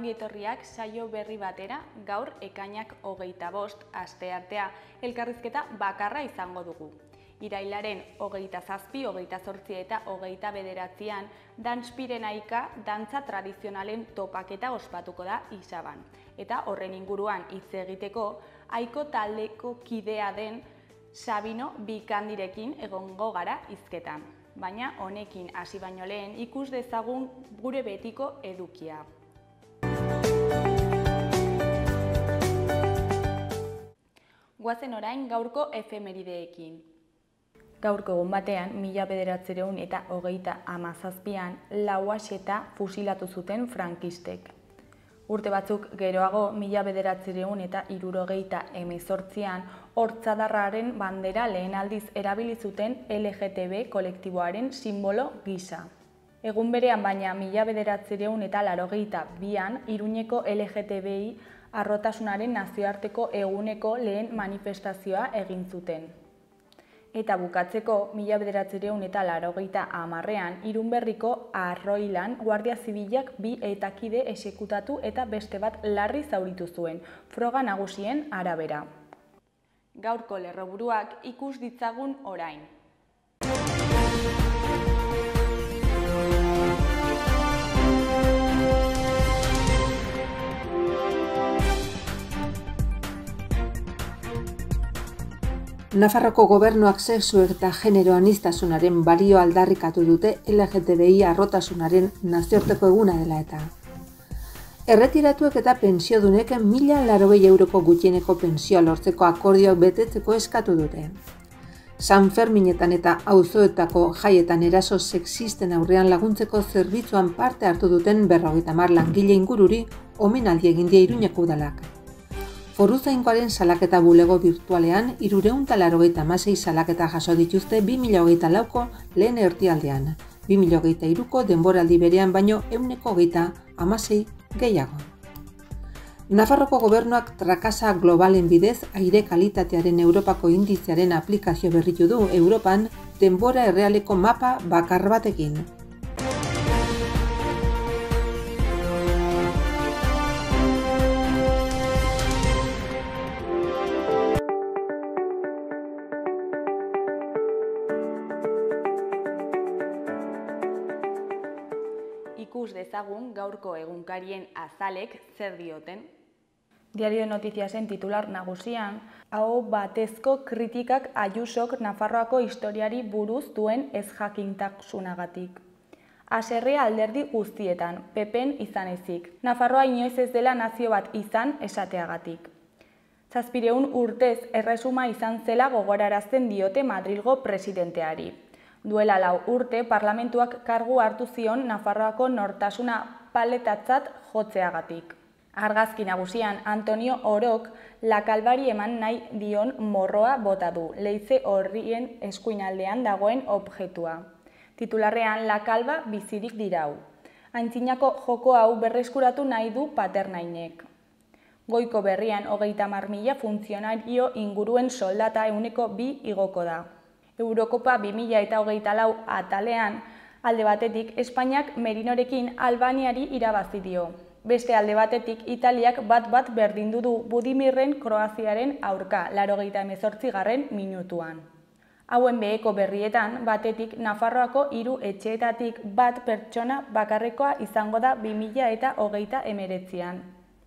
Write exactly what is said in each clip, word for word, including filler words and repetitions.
ongi etorriak saio berri batera, gaur ekainak hogeita bost, asteartea, elkarrizketa bakarra izango dugu. Irailaren hogeita zazpi, hogeita zortzi eta hogeita bederatzian, Danspiren aika dantza tradizionalen topaketa ospatuko da Isaban. Eta horren inguruan hitz egiteko, aiko taldeko kidea den Sabino Bikandirekin egongo gara hizketan. Baina honekin hasi baino lehen ikus dezagun gure betiko edukia. Goazen orain gaurko efemerideekin. Gaurko egun batean, mila bederatziehun eta hogeita hamazazpian, Lauaxeta fusilatu zuten frankistek. Urte batzuk geroago, mila bederatziehun eta hirurogeita hemezortzian, hortzadarraren bandera lehen aldiz erabili zuten L G B T kolektiboaren sinbolo gisa. Egun berean baina mila bederatziehun eta laurogeita bian, Iruñeko L G B T harrotasunaren nazioarteko eguneko lehen manifestazioa egin zuten. Eta bukatzeko, mila bederatziehun eta laurogeita hamarrean, Irunberriko Arroilan Guardia Zibilak bi etakide exekutatu eta beste bat larri zauritu zuen, froga nagusien arabera. Gaurko lerroburuak ikus ditzagun orain. Nafarroko gobernuak sexu eta genero aniztasunaren balio aldarrikatu dute L G B T harrotasunaren nazioarteko eguna dela eta. Erretiratuek eta pentsiodunek mila laurogei euroko gutxieneko pentsioa lortzeko akordioak betetzeko eskatu dute. San Ferminetan eta auzoetako jaietan eraso sexisten aurrean laguntzeko zerbitzuan parte hartu duten berrogeita hamar langile ingururi omenaldi egin die Iruñeko udalak. Foruzaingoaren salaketa bulego virtualean hirurehun eta laurogeita hamasei salaketa jaso dituzte bi mila hogeita lauko lehen erdialdean, bi mila hogeita hiruko denboraldi berean baino ehuneko hogeita hamasei gehiago. Nafarroko gobernuak trakasa globalen bidez aire kalitatearen Europako indizearen aplikazio berritu du Europan denbora errealeko mapa bakar batekin. Ikus dezagun gaurko egunkarien azalek zer dioten. Diario de Notiziasen titular nagusian, aho batezko kritikak Ayusok Nafarroako historiari buruz duen ezjakintasunagatik. Haserrea alderdi guztietan, P Pen izan ezik. Nafarroa inoiz ez dela nazio bat izan esateagatik. Zazpireun urtez erresuma izan zela gogorarazten diote Madrilgo presidenteari. Duela lau urte, parlamentuak kargu hartu zion Nafarroako nortasuna paletatzat jotzeagatik. Argazki nagusian, Antonio Orok lakalbari eman nahi dion morroa bota du, leize horrien eskuinaldean dagoen objektua. Titularrean, lakalba bizirik dirau. Aintzinako joko hau berreskuratu nahi du Paternainek. Goiko berrian, hogeita hamar mila funtzionario inguruen soldata ehuneko bi igoko da. Eurokopa bi mila hogeita lau atalean, alde batetik Espainiak Merinorekin Albaniari irabazi dio. Beste alde batetik Italiak bat-bat berdindu du Budimirren Kroaziaren aurka, laurogeita hemezortzigarren minutuan. Hauen beheko berrietan, batetik Nafarroako hiru etxeetatik bat pertsona bakarrekoa izango da bi mila hogeita hemeretzian.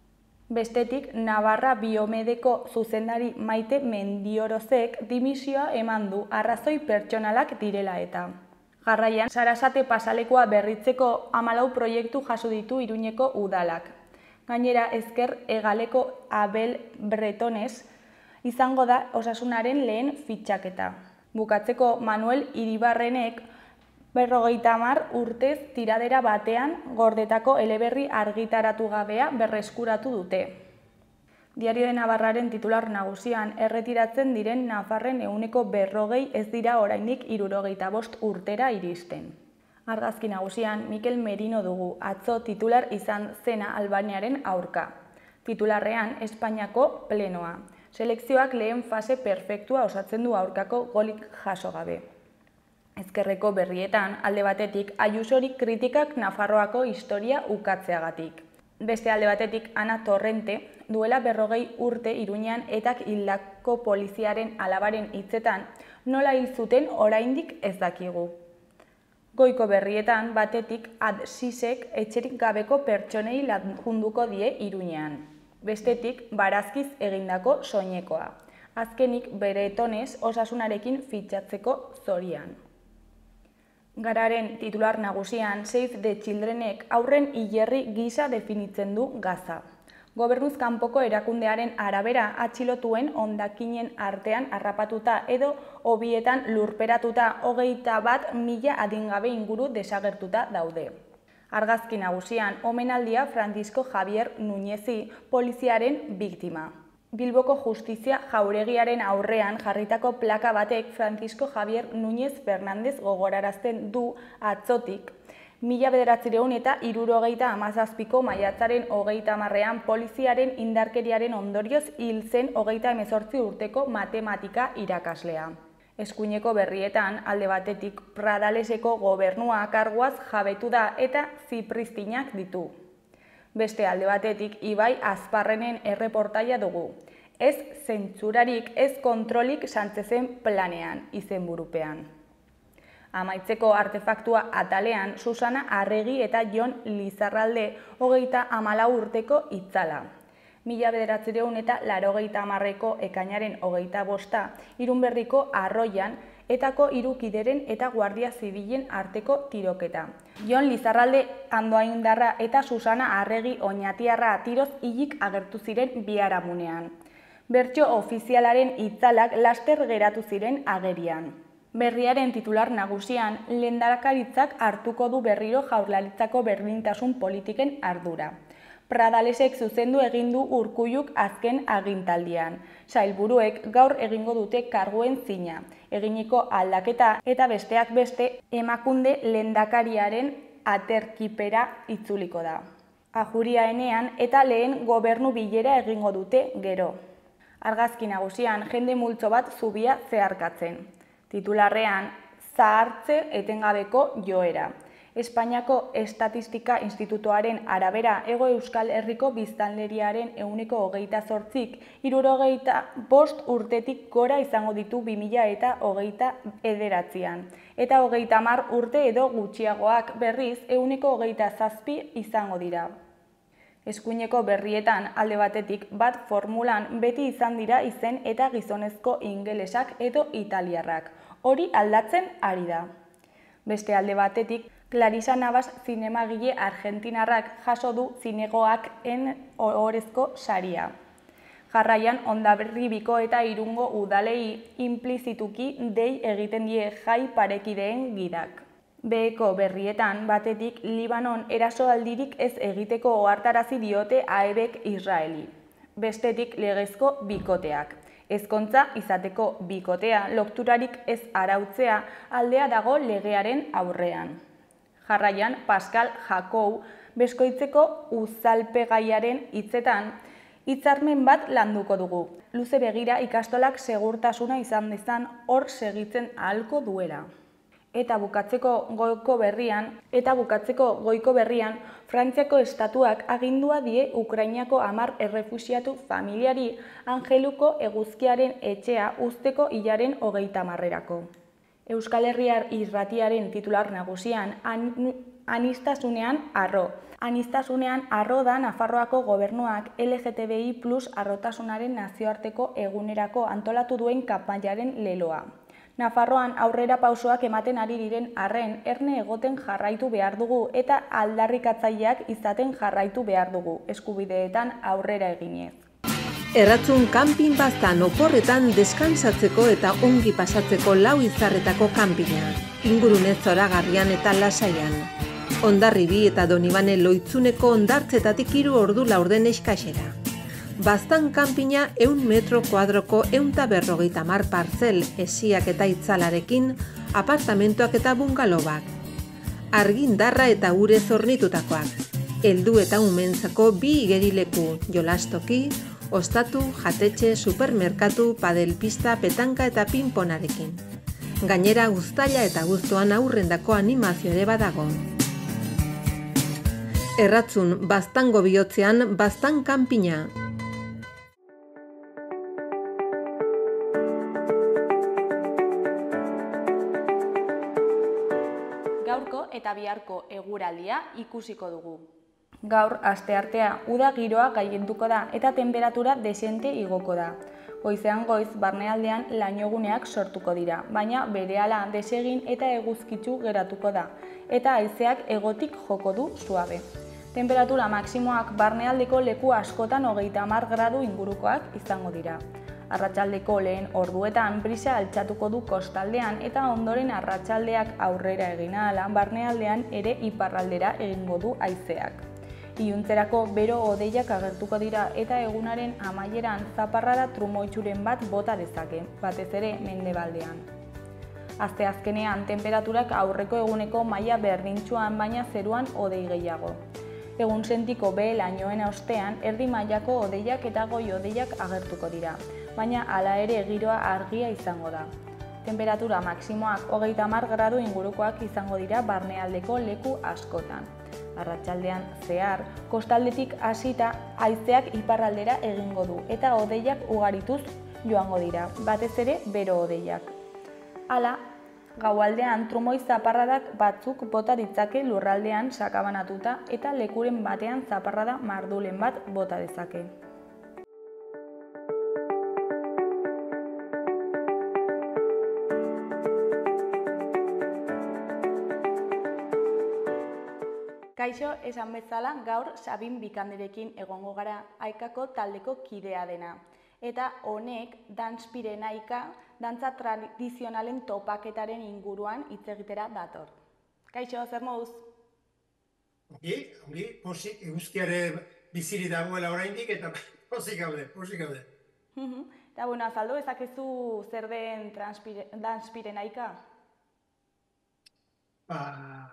Bestetik, Navarra Biomedeko zuzendari Maite Mendiorozek dimisioa eman du arrazoi pertsonalak direla eta. Jarraian, Sarasate pasalekoa berritzeko hamalau proiektu jaso ditu Iruñeko udalak. Gainera, Ezker Hegaleko Abel Bretones izango da osasunaren lehen fitxaketa. Bukatzeko, Manuel Iribarrenek berrogeita hamar urtez tiradera batean gordetako eleberri argitaratu gabea berreskuratu dute. Diario de Navarraren titular nagusian, erretiratzen diren Nafarren ehuneko berrogei ez dira oraindik hirurogeita bost urtera iristen. Argazki nagusian, Mikel Merino dugu, atzo titular izan zena Albaniaren aurka. Titularrean, Espainiako plenoa. Selekzioak lehen fase perfektua osatzen du aurkako golik jaso gabe. Ezkerreko berrietan, alde batetik, Ayusori kritikak Nafarroako historia ukatzeagatik. Beste alde batetik, Ana Torrente, duela berrogei urte Iruñean etak hildako poliziaren alabaren hitzetan, nola hil zuten oraindik ez dakigu. Goiko berrietan batetik Adsisek etxerik gabeko pertsonei lagunduko die Iruñean. Bestetik barazkiz egindako soinekoa. Azkenik Bretonez osasunarekin fitxatzeko zorian. Gararen titular nagusian Save the Childrenek aurren hilerri gisa definitzen du Gaza. Gobernuz kanpoko erakundearen arabera atxilotuen hondakinen artean harrapatuta edo hobietan lurperatuta hogeita bat mila adingabe inguru desagertuta daude. Argazki nagusian omenaldia Francisco Javier Núñezi poliziaren biktima. Bilboko Justizia Jauregiaren aurrean jarritako plaka batek Francisco Javier Núñez Fernández gogorarazten du atzotik, mila bederatziehun eta hirurogeita hamazazpiko maiatzaren hogeita hamarrean poliziaren indarkeriaren ondorioz hil zen hogeita hemezortzi urteko matematika irakaslea. Eskuineko berrietan alde batetik Pradaleseko gobernua karguaz jabetu da eta zipristinak ditu. Beste alde batetik Ibai Azparrenen erreportaia dugu. Ez zentsurarik, ez kontrolik Sánchezen planean, izenburupean. Amaitzeko artefaktua atalean Susana Arregi eta Jon Lizarralde hogeita hamalau urteko itzala. Mila bederatziehun eta laurogeita hamarreko ekainaren hogeita bosta Irunberriko Arroian etako hiru kideren eta Guardia Zibilen arteko tiroketa. Jon Lizarralde Andoaindarra eta Susana Arregi Oñatiarra tiroz hilik agertu ziren biharamunean. Bertso ofizialaren itzalak laster geratu ziren agerian. Berriaren titular nagusian, lehendakaritzak hartuko du berriro Jaurlaritzako berdintasun politiken ardura. Pradalesek zuzendu egin du Urkulluk azken agintaldian. Sailburuek gaur egingo dute karguen zina, eginiko aldaketa eta besteak beste Emakunde lehendakariaren aterkipera itzuliko da. Ajuria enean eta lehen gobernu bilera egingo dute gero. Argazki nagusian jende multzo bat zubia zeharkatzen. Titularrean, zahartze etengabeko joera. Espainiako Estatistika Institutoaren arabera Hego Euskal Herriko biztanleriaren ehuneko hogeita zortzik, hirurogeita bost urtetik gora izango ditu bi mila eta hogeita bederatzian. Eta hogeita hamar urte edo gutxiagoak berriz ehuneko hogeita zazpi izango dira. Eskuineko berrietan alde batetik bat formulan beti izan dira izen eta gizonezko ingelesak edo italiarrak. Hori aldatzen ari da. Beste alde batetik, Clarisa Navas zinemagile argentinarrak jaso du zinegoaken ohorezko saria. Jarraian Hondarribiko eta Irungo udalei inplizituki dei egiten die jai parekideen gidak. Beheko berrietan batetik Libanon erasoaldirik ez egiteko ohartarazi diote A E Bk Israeli. Bestetik legezko bikoteak. Ezkontza izateko bikotea, lokturarik ez arautzea aldea dago legearen aurrean. Jarraian, Pascal Jakou beskoitzeko uzalpegaiaren hitzetan, hitzarmen bat landuko dugu. Luze begira ikastolak segurtasuna izan dezan hor segitzen ahalko duela. Eta bukatzeko goiko berrian, eta bukatzeko goiko berrian, Frantziako estatuak agindua die Ukrainako hamar errefuxiatu familiari Angeluko eguzkiaren etxea uzteko hilaren hogeita hamarrerako. Euskal Herriar irratiaren titular nagusian, an, anistasunean arro. Anistasunean arro da Nafarroako gobernuak L G T B I plus arrotasunaren nazioarteko egunerako antolatu duen kanpainaren leloa. Nafarroan aurrera pausoak ematen ari diren arren, erne egoten jarraitu behar dugu eta aldarrikatzaileak izaten jarraitu behar dugu, eskubideetan aurrera eginez. Erratzun kanpin baztan oporretan deskansatzeko eta ongi pasatzeko lau izarretako kanpina, ingurune zoragarrian eta lasaian. Hondarribi eta Donibane Loitzuneko hondartzetatik hiru ordu laurden eskaxera. Baztan kanpina ehun metro kuadroko ehunta berrogeita hamar partzel esiak eta itzalarekin, apartamentoak eta bungalobak. Argindarra eta urez hornitutakoak. Heldu eta umentzako bi igerileku, jolastoki, ostatu, jatetxe, supermerkatu, padelpista, petanka eta pinponarekin. Gainera uztaila eta guztuan aurrendako animazio ere badago. Erratzun, baztango bihotzean, baztan kanpina. Gaurko eta biharko eguraldia ikusiko dugu. Gaur, asteartea, uda giroa gailenduko da eta tenperatura dezente igoko da. Goizean goiz, barnealdean lainoguneak sortuko dira, baina berehala desegin eta eguzkitsu geratuko da, eta haizeak hegotik joko du suabe. Tenperatura maksimoak barnealdeko leku askotan hogeita hamar gradu ingurukoak izango dira. Arratsaldeko lehen orduetan brisa altxatuko du kostaldean eta ondoren arratsaldeak aurrera egin ahala barnealdean ere iparraldera egingo du haizeak. Iluntzerako bero hodeiak agertuko dira eta egunaren amaieran zaparrada trumoitsuren bat bota dezake, batez ere mendebaldean. Asteazkenean tenperaturak aurreko eguneko maila berdintsuan baina zeruan hodei gehiago. Egun sentiko behe lainoen ostean erdi mailako hodeiak eta goi hodeiak agertuko dira, baina hala ere giroa argia izango da. Tenperatura maksimoak hogeita hamar gradu ingurukoak izango dira barnealdeko leku askotan. Arratsaldean zehar, kostaldetik hasita haizeak iparraldera egingo du eta hodeiak ugarituz joango dira, batez ere bero hodeiak. Hala, gaualdean trumoi zaparradak batzuk bota ditzake lurraldean sakabanatuta eta lekuren batean zaparrada mardulen bat bota dezake. Kaixo, esan bezala gaur Sabin Bikanderekin egongo gara, Aikako taldeko kidea dena. Eta honek Danspirenaika dantza tradizionalen topaketaren inguruan hitz egitera dator. Kaixo, zer moduz? Ongi, ongi, posik, eguzkiare biziri dagoela oraindik eta posik gaude, posik gaude. Eta bueno, azaldu ezakezu zer den Danspirenaika? Ba,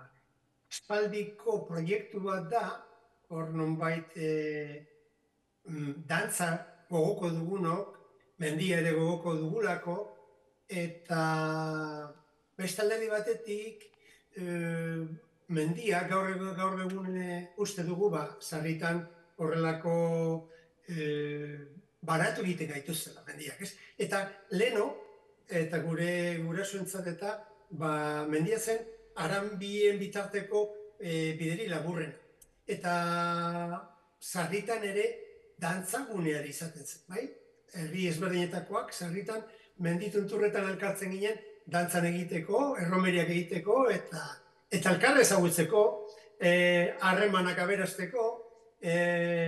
espaldiko proiektu bat da, hor nonbait e, dantza gogoko dugunok, mendia ere gogoko dugulako, eta beste alderdi batetik e, mendia gaur, gaur egun uste dugu, ba, sarritan horrelako e, baratu egiten gaituzela mendiak, ez? Eta leno, eta gure gurasoentzat eta, ba, mendia zen, Aranbien bitarteko e, bideri laburrena. Eta sarritan ere dantzaguneari izaten zen, bai? Herri ezberdinetakoak sarritan menditunturretan elkartzen ginen dantzan egiteko, erromeriak egiteko eta eta elkarra ezagutzeko, harremanak e, aberasteko, e,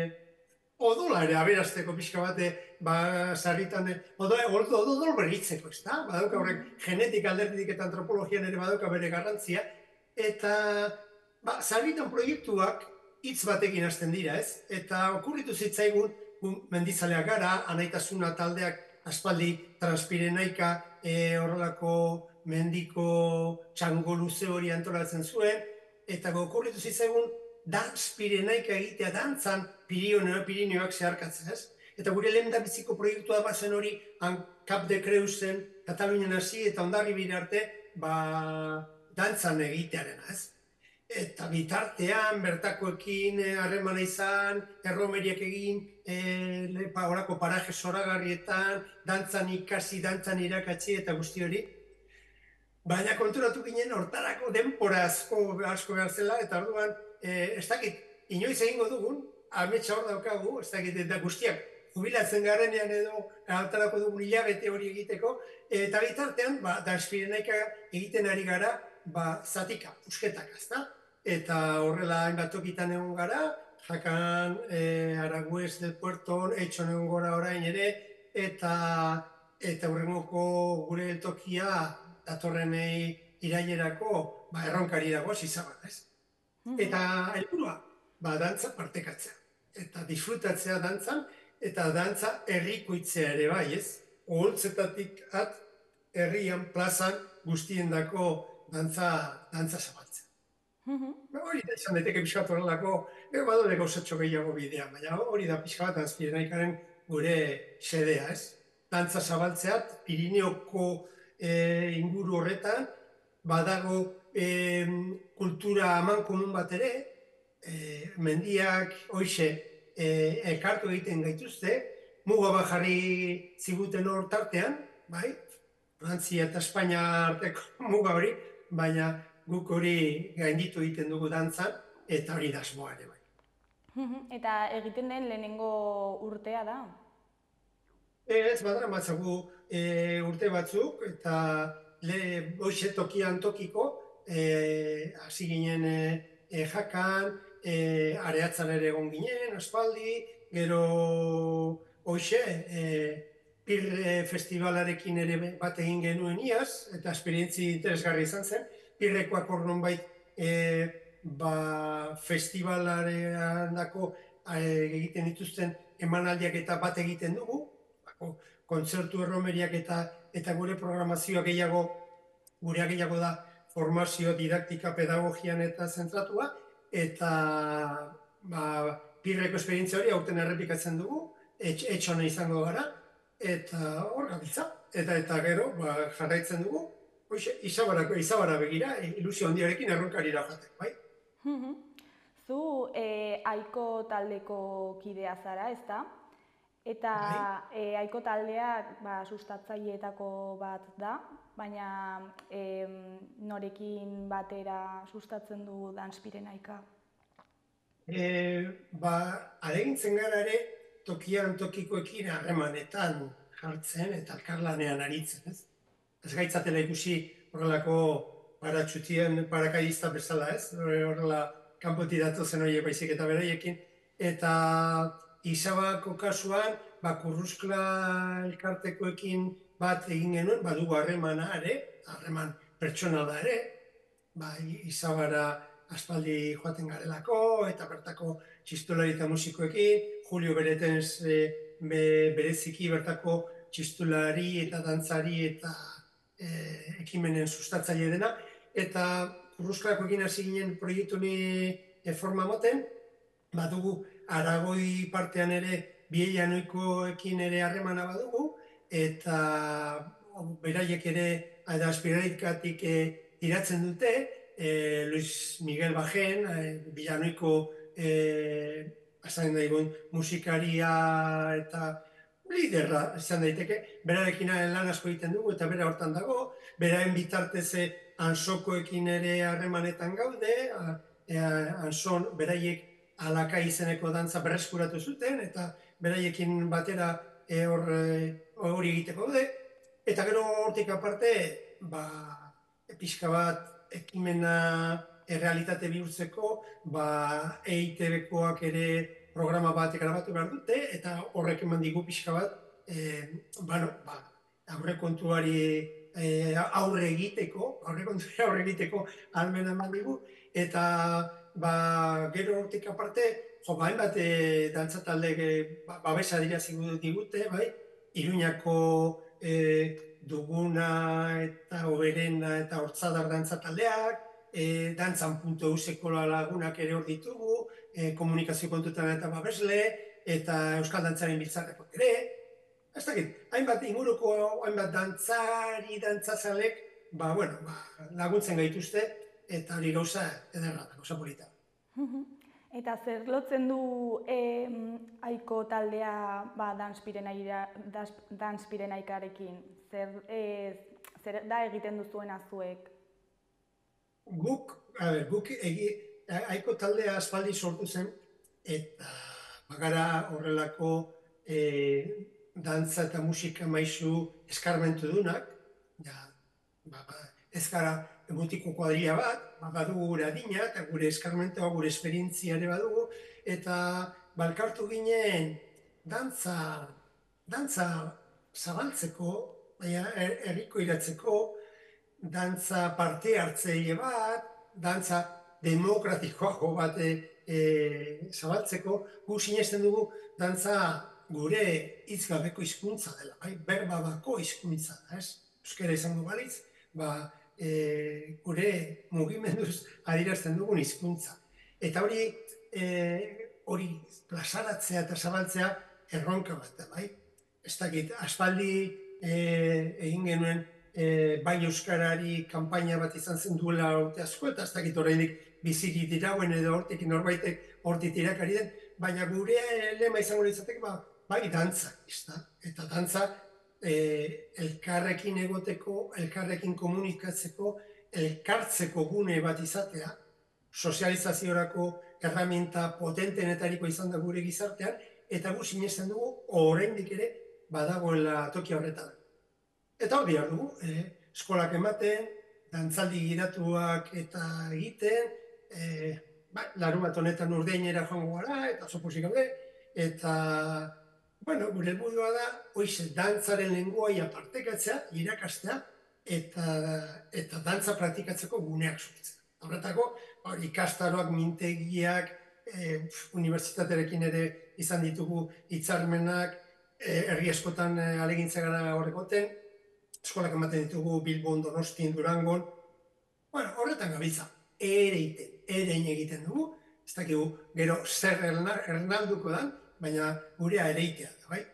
odola ere aberasteko pixka bate, ba, sarritan, odol, odol berritzeko, ez da? Badauka horrek genetik alderditik eta antropologian ere badauka bere garrantzia, eta ba, sarritan proiektuak hitz batekin hasten dira, ez? Eta okurritu zitzaigun, mendizaleak gara, anaitasuna taldeak aspaldi Danspirenaika e, horrelako mendiko txango luze hori antolatzen zuen, eta okurritu zitzaigun Danspirenaika egitea dantzan Pirineoak zeharkatzen, ez? Eta gure lehen da biziko proiektua bazen hori Cap de Creusen, Katalunian hasi eta Hondarribira arte ba, dantzan egitearena, ez? Eta bitartean, bertakoekin harremana izan, erromeriak egin, e, pa, orako paraje zoragarrietan, dantzan ikasi, dantzan irakatsi eta guzti hori. Baina konturatu ginen hortarako denbora asko, asko behar zela, eta orduan, e, ez dakit, inoiz egingo dugun, ametsa hor daukagu, ez dakit, eta guztiak, jubilatzen garenean edo altarako dugun hilabete hori egiteko, eta bitartean, ba, Danspirenaika egiten ari gara, ba, zatika, pusketak, ezta? Eta horrela hainbat tokitan egon gara, jakan e, Araguez del Puerton, etxon egon gora orain ere, eta eta hurrengoko gure tokia datorrenei irailerako ba, erronkari dago zizabat, ez? Eta helburua, ba, dantza partekatzea, eta disfrutatzea dantzan, eta dantza herrikoitzea ere bai, ez? Oholtzetatik at herrian, plazan, guztiendako dantza, dantza zabaltzea. Ba, hori da izan daiteke pixka bat horrelako, ero badole gauzatxo gehiago bidea, baina hori da pixka bat Danspirenaikaren gure xedea, ez? Dantza zabaltzeat, Pirineoko e, inguru horretan, badago e, kultura aman komun bat ere, e, mendiak hoxe e, elkartu egiten gaituzte, muga bat jarri ziguten hor tartean, bai, Frantzia eta Espainia arteko muga hori, baina guk hori gainditu egiten dugu dantzan, eta hori da asmoa ere bai. Eta egiten den lehenengo urtea da? Ez, badara matzagu e, urte batzuk, eta le, hoxe tokian tokiko, hasi e, ginen e, e, jakan, e, areatzan ere egon ginen, aspaldi, gero hoxe, e, pir e, festivalarekin ere bat egin genuen iaz, eta esperientzi interesgarri izan zen, pirrekoak hor nonbait e, ba, festivalarean dako e, egiten dituzten emanaldiak eta bat egiten dugu, kontzertu erromeriak eta, eta gure programazioa gehiago, gurea gehiago da formazio, didaktika, pedagogian eta zentratua, eta ba, pirreko esperientzia hori aurten errepikatzen dugu, etxona izango gara, eta hor gabiltza, eta eta gero ba, jarraitzen dugu, hoxe, izabarako, izabara begira, ilusio handiarekin erronkarira joatek, bai? Zu e, aiko taldeko kidea zara, ezta? Eta e, aiko taldeak ba, sustatzaileetako bat da, baina e, norekin batera sustatzen du Danspirenaika? E, ba, aregintzen gara ere tokian tokikoekin harremanetan jartzen eta elkarlanean aritzen, ez? Ez gaitzatela ikusi horrelako paratxutien parakadista bezala, ez? Horrela kanpotik datozen horiek baizik eta beraiekin. Eta Izabako kasuan, ba, kurruskla elkartekoekin bat egin genuen, badugu harremana ere, harreman pertsonala ere, ba, Izabara aspaldi joaten garelako, eta bertako txistulari eta musikoekin, Julio Beretens e, be, bereziki bertako txistulari eta dantzari eta e, ekimenen sustatzaile dena, eta kurrusklakoekin hasi ginen proiektuni e, forma moten, badugu Aragoi partean ere Biellanoikoekin ere harremana badugu, eta beraiek ere Danspirenaikatik e, iratzen dute, e, Luis Miguel Bajen, e, Villanoiko e, azan daigun musikaria eta liderra izan daiteke, berarekin lan asko egiten dugu eta bera hortan dago, beraen bitartez Ansokoekin ere harremanetan gaude, e, Anson beraiek Alaka izeneko dantza berreskuratu zuten, eta beraiekin batera hori egiteko daude. Eta gero hortik aparte, ba, pixka bat ekimena errealitate bihurtzeko, ba, E I T B-koak ere programa bat grabatu behar dute, eta horrek eman digu pixka bat, e, bueno, ba, aurrekontuari e, aurre egiteko, aurrekontuari aurre egiteko almena eman digu, eta ba, gero hortik aparte, jo, ba, hainbat e, dantza taldeek e, ba, babesa dirazi digute, bai, Iruñako e, Duguna eta Oberena eta Hortzadar dantza taldeak, e, dantzan puntu euseko lagunak ere hor ditugu, e, komunikazio kontutan eta babesle, eta Euskal Dantzaren biltzarreko ere. Ez dakit, hainbat inguruko, hainbat dantzari, dantzazalek, ba, bueno, ba, laguntzen gaituzte, eta hori gauza ederra, gauza polita. Eta zer lotzen du eh, aiko taldea ba, Danspirenaikarekin? Zer, eh, zer da egiten duzuena zuek? Guk, a ber, guk egi, aiko taldea aspaldi sortu zen, eta bagara horrelako eh, dantza eta musika maisu eskarmentu dunak, ja, ba, ba, ez gara mutiko kuadria bat, badugu gure adina eta gure eskarmentoa, gure esperientzia ere badugu, eta balkartu ginen dantza, dantza zabaltzeko, herriko iratzeko, dantza parte hartzaile bat, dantza demokratikoago bat e, zabaltzeko, gu sinesten dugu dantza gure hitzgabeko hizkuntza dela, bai? Berbabako hizkuntza da, ez? Euskara izango balitz, ba, E, gure mugimenduz adierazten dugun hizkuntza. Eta hori e, hori plazaratzea eta zabaltzea erronka bat da, bai? Ez dakit, aspaldi e, egin genuen e, bai euskarari kanpaina bat izan zen duela urte asko, eta ez dakit oraindik biziki dirauen edo hortik norbaitek hortik tirakari den, baina gure lema izango litzateke, ba, bai dantza, ezta? Eta dantza e, elkarrekin egoteko, elkarrekin komunikatzeko, elkartzeko gune bat izatea, sozializaziorako erraminta potentenetariko izan da gure gizartean, eta gu sinesten dugu oraindik ere badagoela toki horretan. Eta hori behar dugu, eh, eskolak ematen, dantzaldi gidatuak eta egiten, eh, ba, larun bat honetan urdeinera joango gara, eta zopozik gaude, eta bueno, gure helburua da, hoize, dantzaren lenguaia partekatzea, irakastea, eta, eta dantza praktikatzeko guneak sortzea. Horretako, ikastaroak, mintegiak, e, unibertsitatearekin ere izan ditugu hitzarmenak, e, herri askotan e, alegintza gara horrekoten, eskolak ematen ditugu Bilbon, Donostin, Durangon. Bueno, horretan gabiltza, ere egiten, ere egiten dugu, ez dakigu gero zer ernalduko dan, baina gurea ere egitea da, bai?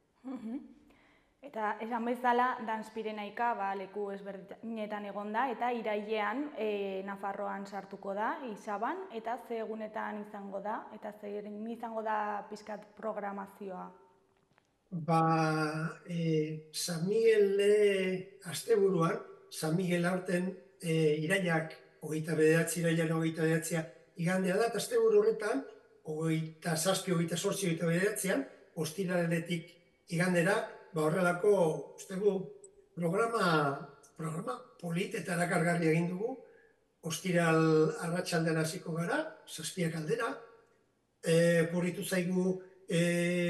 Eta esan bezala, Danspirenaika ba, leku ezberdinetan egon da, eta irailean e, Nafarroan sartuko da, Isaban, eta ze egunetan izango da, eta ze izango da pixkat programazioa? Ba, e, San Miguel asteburuan, San Miguel aurten e, irailak, hogeita bederatzi, irailan hogeita bederatzia igandea da, eta asteburu horretan, hogeita zazpi, hogeita sortzi, hogeita bederatzean, ostiraletik igandera, ba horrelako, ustegu, programa, programa polit eta erakargarri egin dugu, ostiral arratsaldean hasiko gara, zazpiak aldera, e, kurritu zaigu e,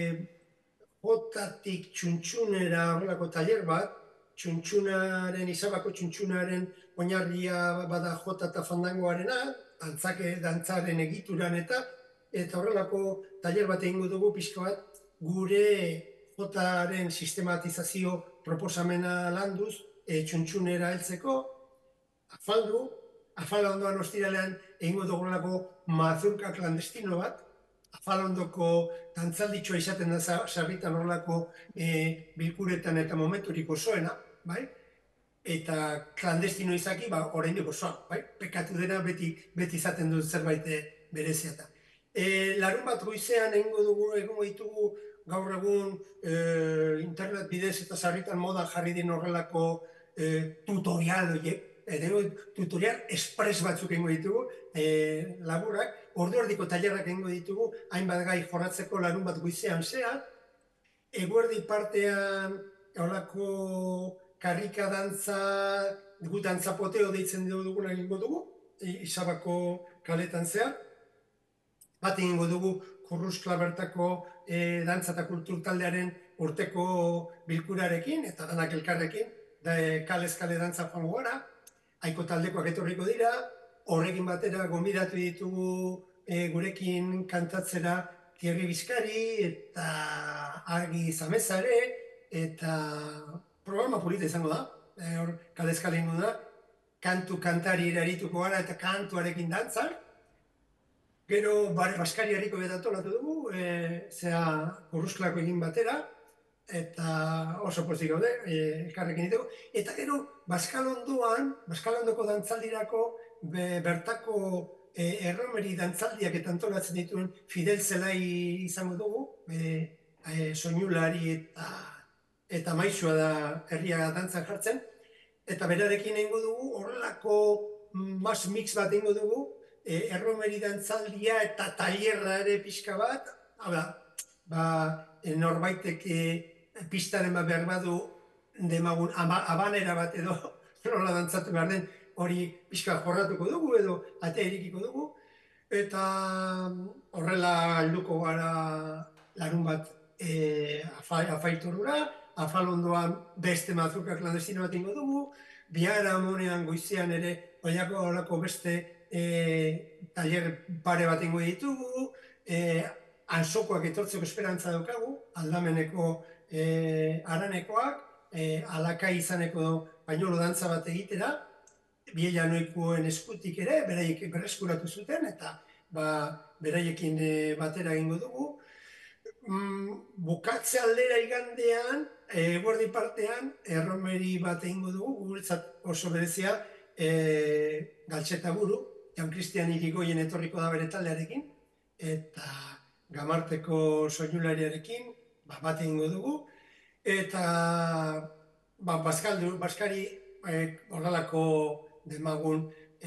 jotatik txuntxunera horrelako tailer bat, txuntxunaren, izabako txuntxunaren oinarria bada jota eta fandangoarena, dantzake, dantzaren egituran eta, eta horrelako tailer bat egingo dugu pixka bat gure jotaren sistematizazio proposamena landuz, e, txuntxunera heltzeko, afaldu, afala ondoan ostiralean egingo dugulako mazurka klandestino bat, afala ondoko dantzalditxoa izaten da sarritan horrelako e, bilkuretan eta momenturik osoena, bai? Eta klandestino izaki, ba, oraindik osoa, bai? Pekatu dena beti, beti izaten dut zerbait bereziata. E, larun bat goizean egingo dugu, egingo ditugu gaur egun e, internet bidez eta sarritan modan jarri din horrelako e, tutorial, oie, edo tutorial espres batzuk egingo ditugu, e, laburak, ordu erdiko tailerrak egingo ditugu, hainbat gai jorratzeko larun bat goizean zean, eguerdi partean horrelako karrika dantza, gu dantza poteo deitzen duguna egingo dugu, Izabako kaletan zean, bat egingo dugu Kurruskla bertako e, dantza eta kultur taldearen urteko bilkurarekin, eta danak elkarrekin, da, e, kalez kale dantza joango gara, haiko taldekoak etorriko dira, horrekin batera gonbidatu ditugu e, gurekin kantatzera Thierry Bizkari eta Argi Zamezare, eta programa polita izango da, e, hor kalez kale ingo da, kantu kantari erarituko gara eta kantuarekin dantzar. Gero Baskari harriko betatolatu dugu, e, zea Kurrusklako egin batera, eta oso pozik gaude, e, elkarrekin ditugu. Eta gero Baskalondoan, Baskalondoko dantzaldirako be, bertako e, erromeri dantzaldiak eta antolatzen dituen Fidel Zelai izango dugu, e, e, soinulari eta, eta maisua da herria dantzan jartzen, eta berarekin egingo dugu, horrelako mas mix bat egingo dugu, E, erromeri dantzaldia eta tailerra ere pixka bat, hala, ba, e, norbaitek e, pistaren bat behar badu demagun abanera bat edo nola dantzatu behar den hori pixka jorratuko dugu edo ate erikiko dugu, eta horrela helduko gara larun bat e, afaitorura, afalondoan beste mazurka klandestino bat ingo dugu, bihara amonean goizean ere oinako horako beste E, tailer pare bat ingo ditugu, e, ansokoak etortzeko esperantza daukagu, aldameneko e, aranekoak, e, alakai izaneko painolo dantza bat egitera, biela noikoen eskutik ere, beraiek berreskuratu zuten, eta ba, beraiekin e, batera egingo dugu. Mm, bukatze aldera igandean, eguerdi e, partean, erromeri bat egingo dugu, guretzat oso berezia, e, galtxeta buru, Jan Kristian Irigoyen etorriko da bere taldearekin, eta Gamarteko soinulariarekin bat egingo dugu, eta Baskari horrelako demagun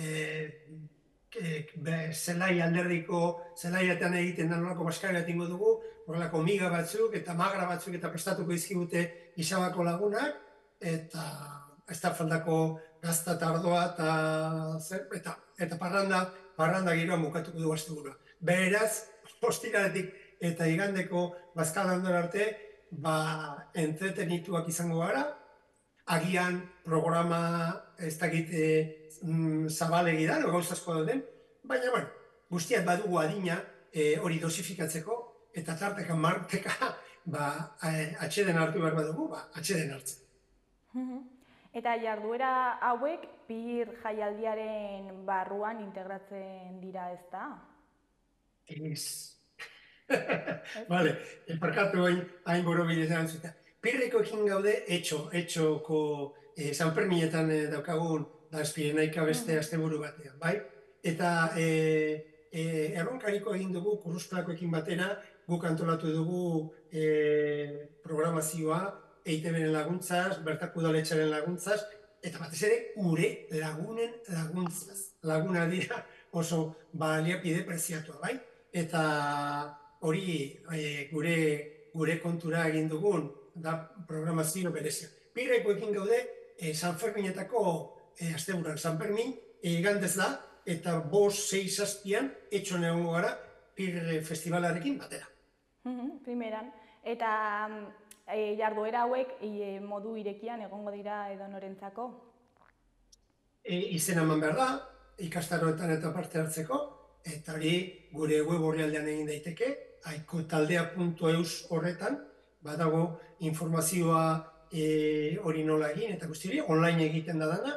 zelai alderdiko, zelaiatean egiten da nolako Baskari bat ingo dugu, horrelako miga batzuk eta magra batzuk eta prestatuko izkibute Izabako lagunak, eta ez da faldako gazta eta ardoa eta eta parranda, parranda giroan bukatuko du asteburua. Beraz, ostiraletik eta igandeko bazkalandor arte, ba, entretenituak izango gara, agian programa ez dakit zabalegi da, gauzazko dauden, baina, bueno, guztiak badugu adina hori dosifikatzeko, eta tarteka marteka atxeden hartu behar badugu, atxeden hartzen. Eta jarduera hauek pir jaialdiaren barruan integratzen dira, ez da? Ez. Bale, parkatu hain boro bidetan zuten. Pirreko ekin gaude etxo, etxoko San Ferminetan daukagun Azpirenaika beste asteburu batean, bai? Eta erronkariko egin dugu kurrusklakoekin batera, guk antolatu dugu programazioa, E I T B-ren laguntzaz, bertako udaletxaren laguntzaz, eta batez ere, gure lagunen laguntzaz. Laguna dira oso baliapide preziatua, bai? Eta hori gure kontura egin dugun, da programazio berezia. Pirrekoekin gaude, San Ferminetako asteburuan. San Fermin igandez da, eta bost, sei, zazpian, etxon egongo gara, Pirre festivalarekin batera. Primeran. Eta jarduera hauek modu irekian egongo dira edonorentzako? Izen eman behar da, ikastaroetan eta parte hartzeko, eta hori gure web orrialdean egin daiteke, aikotaldea puntu eus horretan, badago informazioa hori nola egin, eta guzti hori online egiten da dana,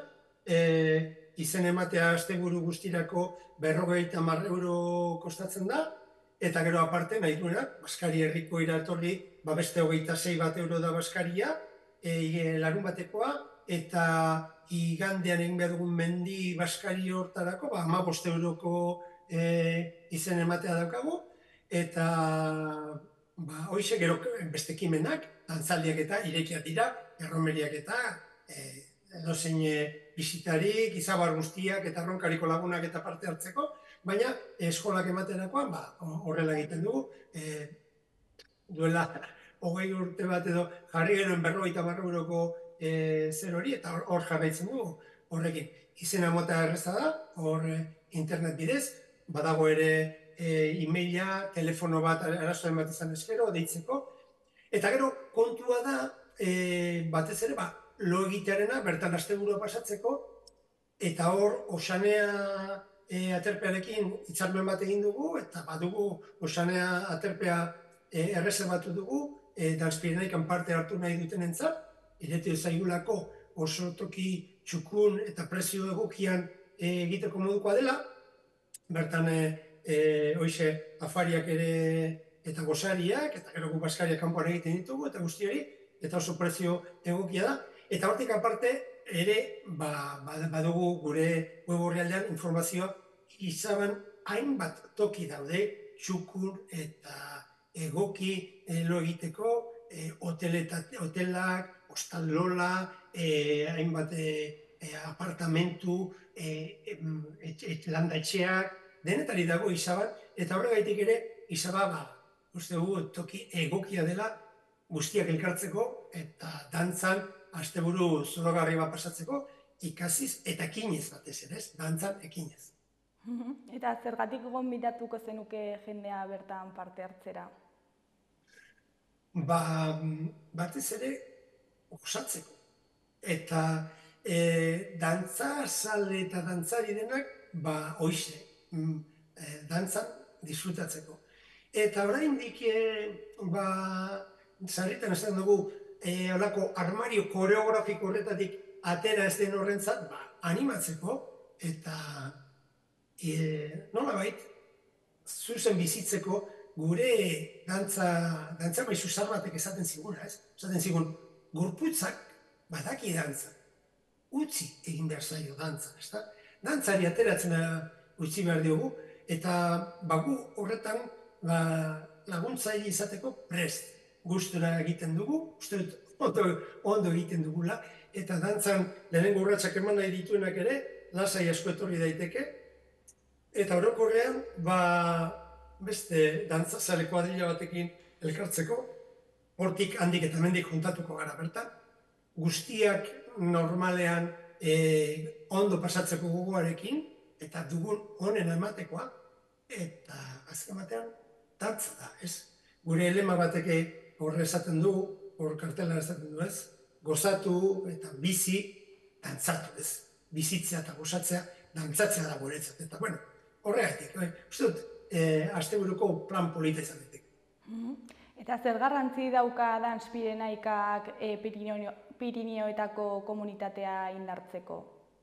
izen ematea asteburu guztirako berrogeita hamar euro kostatzen da, eta gero aparte nahi duenak, Baskari herriko iratorri, beste hogeita sei bat euro da Baskaria, larun batekoa, eta igandean egin behar dugun mendi Baskari hortarako, hamabost euroko izen ematea daukagu, eta hoize gero beste ekimenak, dantzaldiak eta irekiak dira, erromeriak eta edozein bisitarik, izabar guztiak eta erronkariko lagunak eta parte hartzeko, baina eskolak ematerakoan horrela egiten dugu, duela hogei urte bat edo jarri genuen berrogeita hamar euroko zer hori, eta hor jarraitzen dugu horrekin. Izena mota erreza da, hor internet bidez, badago ere e-maila, telefono bat, arazoen bat izan eskero, deitzeko, eta gero kontua da, batez ere, lo egitearena, bertan asteburua pasatzeko, eta hor, Osanea aterpearekin hitzarmen bat egin dugu, eta badugu Osanea aterpea erreserbatu dugu, Azpirenaikan parte hartu nahi duten entzat, iretu zaigulako oso toki txukun eta prezio egokian egiteko modukoa dela, bertan hoize afariak ere eta gozariak, eta gero gu Baskariak kanpoan egiten ditugu, eta guzti hori, eta oso prezio egokia da, eta hortik aparte ere badugu gure web orrialdean informazioa Izaban hainbat toki daude txukun eta egoki lo egiteko, hotelak, hostallola, hainbat apartamentu, landa etxeak, denetari dago Izaban, eta horregaitik ere Izaba uste dugu toki egokia dela guztiak elkartzeko eta dantzan asteburu zoragarri bat pasatzeko ikasiz eta ekinez batez ere, dantzan ekinez. Eta zergatik gonbidatuko zenuke jendea bertan parte hartzera? Ba, batez ere osatzeko. Eta dantza zale eta dantzari denak, ba, hoize, dantzan disfrutatzeko. Eta oraindik, ba, sarritan esan dugu, holako armario koreografiko horretatik atera ez den horrentzat, ba, animatzeko, eta nola bait, zuzen bizitzeko gure dantza maizu zar batek esaten ziguna, ez? Esaten zigun, gorputzak badaki dantza, utzi egin behar zaio dantzan, ez da? Dantzari ateratzen utzi behar diogu, eta bagu horretan laguntzaile izateko prest gustura egiten dugu, uste dut ondo egiten dugula, eta dantzan lehenengo urratsak eman nahi dituenak ere, lasai asko etorri daiteke, eta orokorrean, beste dantzazale kuadrilla batekin elkartzeko, hortik handik eta mendik juntatuko gara bertan, guztiak normalean ondo pasatzeko gogoarekin, eta dugun onena ematekoa, eta azken batean, dantza da, ez? Gure lema bateke horre esaten du, hor kartela esaten du, ez? Gozatu eta bizi, dantzatu, ez? Bizitzea eta gozatzea, dantzatzea da guretzat. Eta, bueno, horregatik, uste dut, asteburuko plan polita izan ditek. Eta zer garrantzi dauka Dance Pirenaikak Pirineoetako komunitatea indartzeko?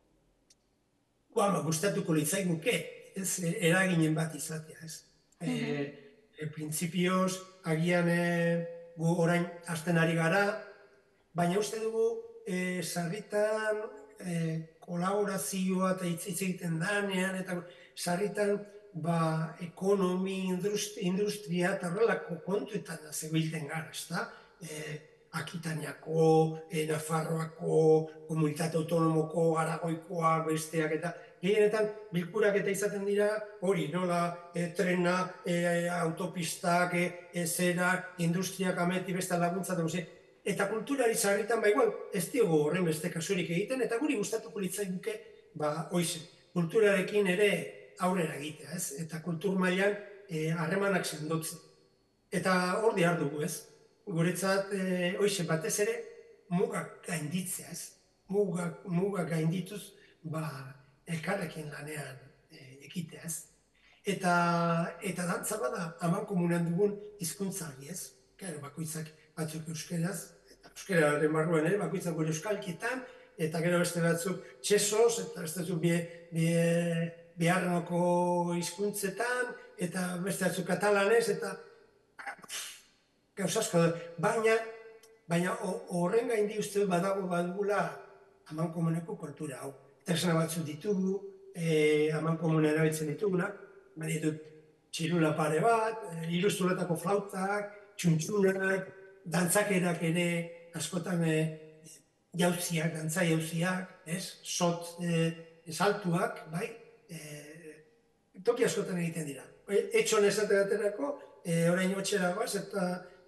Gustatuko litzaiguke, ez eraginen bat izatea, ez? Printzipioz, agian gu orain hasten ari gara, baina uste dugu sarritan kolaborazioa eta hitz egiten danean, eta sarritan ekonomi, industria eta horrelako kontuetan zebilten gara, ez da? Akitaniako, Nafarroako, komunitate autonomoko, Aragoikoa, besteak eta gehienetan bilkurak eta izaten dira hori, nola, trena, autopistak, zerak, industriak ameti besta laguntza dugu. Eta kulturari sarritan, ba igual, ez diogu horren beste kasurik egiten, eta guri gustatuko litzaiguke, ba, oize, kulturarekin ere aurrera egitea, ez? Eta kultur mailan harremanak sendotzen. Eta hor dihar dugu, ez? Guretzat, oize, batez ere, mugak gainditzea, ez? Mugak gaindituz, ba, elkarrekin lanean ekitea, ez? Eta dantza bada, haman komunean dugun hizkuntzari, ez? Gero, bakoitzak batzuk euskeraz, eta euskeraren barruan ere, bakoitzak gure euskalkietan, eta gero beste batzuk txesoz, eta beste batzuk biharrenoko hizkuntzetan, eta beste batzuk katalanez, eta gauz asko da. Baina horren gaindi uste badago badugula haman komuneko kultura hau. Tresna batzuk ditugu, haman komuna erabiltzen ditugunak, baina ditut txirula pare bat, ilusturetako flautak, txuntxunak, dantzakerak ere askotan jauziak, dantza jauziak, sot saltuak, bai, toki askotan egiten dira. Etxon esate baterako, orain otxera baz, eta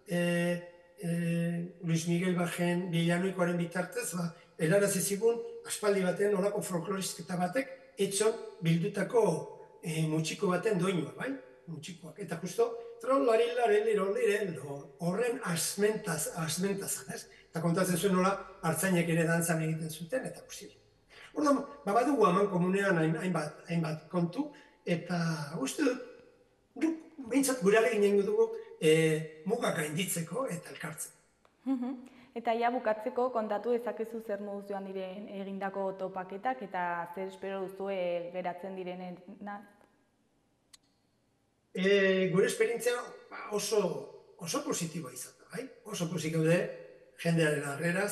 Luis Miguel Bajen Villanoikoaren bitartez, helarazi zigun, aspaldi baten olako folklorizketa batek, etxon bildutako mutxiko baten doinua, bai? Mutxikoak. Eta justo, horren asmentazan, ez? Eta kontatzen zuen nola hartzainek ere dantzan egiten zuten, eta guzti. Orduan, badugu haman komunean hainbat kontu, eta uste dut, behintzat gure alegin egingo dugu mugak gainditzeko eta elkartzeko. Eta ja bukatzeko kontatu dezakezu zer moduz joan diren egindako topaketak eta zer espero duzue geratzen direnen? Gure esperientzia oso positiboa izan da, bai? Oso posik gaude jendearen harreraz.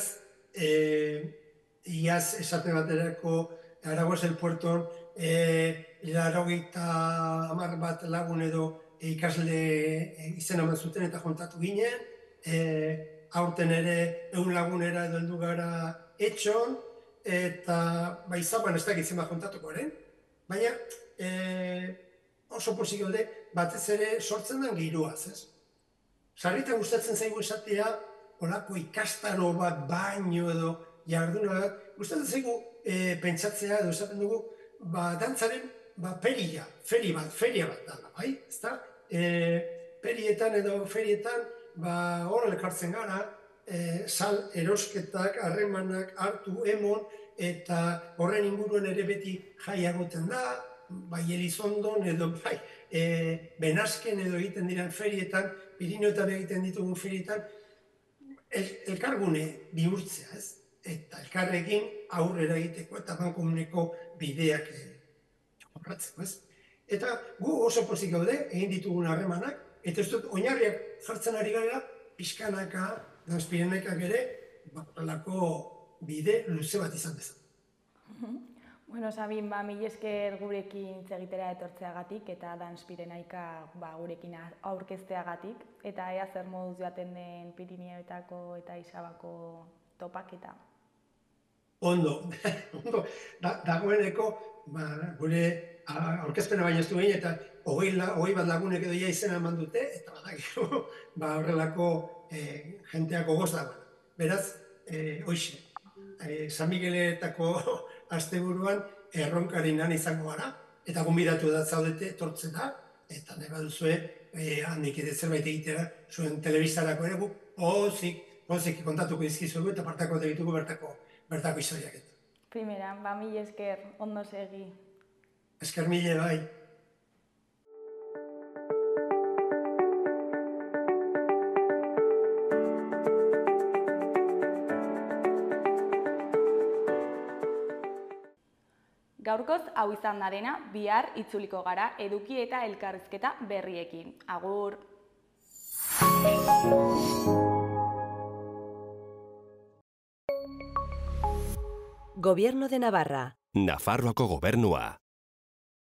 Iaz esaten baterako Aragoz el Puerton laurogeita hamar bat lagun edo ikasle izen eman zuten eta kontatu ginen. Aurten ere ehun lagunera edo heldu gara etxon, eta izaban ez dakitzen bat kontatuko eren. Baina oso posik gaude batez ere sortzen den giroaz, ez? Sarritan gustatzen zaigu esatea, olako ikastaro bat, baino edo jarduna bat, gustatzen zaigu pentsatzea edo esaten dugu, dantzaren peria, feria bat, feria bat dala, bai? Ezta? Perietan edo ferietan hor elkartzen gara, sal erosketak, harremanak hartu emon, eta horren inguruen ere beti jaiagoten da, bai Elizondon edo bai Benasken edo egiten diren ferietan, Pirineoetan egiten ditugun ferietan, elkargune bihurtzea, ez? Eta elkarrekin aurrera egiteko eta bankomuneko bideak jorratzeko, ez? Eta gu oso pozik gaude, egin ditugun harremanak, eta ez dut oinarriak jartzen ari gara, pixkanaka, Dance Pirenaikak ere, horrelako bide luze bat izan dezan. Bueno, Sabin, ba, mil esker gurekin hitz egitera etortzeagatik eta Danspirenaika ba, gurekin aurkezteagatik. Eta ea zer moduz joaten den Pirineoetako eta Isabako topaketa. Ondo, ondo, da, dagoeneko ba, gure aurkezpena baino ez duen eta hogei, hogei bat lagunek edo ja izena eman dute eta badakiko ba, horrelako e, jenteako goz dagoen. Beraz, e, hoxe, e, San Migueletako asteburuan erronkarinan izango gara eta gonbidatu da zaudete etortzen da eta nahi baduzue e, handik ere zerbait egitera zuen telebistarako ere guk pozik, pozik kontatuko dizkizuegu eta partako debituko bertako bertako historiak eta. Primera, ba, mil esker, ondo segi. Esker mile bai. Gaurkoz hau izan da dena, bihar itzuliko gara eduki eta elkarrizketa berriekin. Agur! Gobierno de Navarra. Nafarroako gobernua.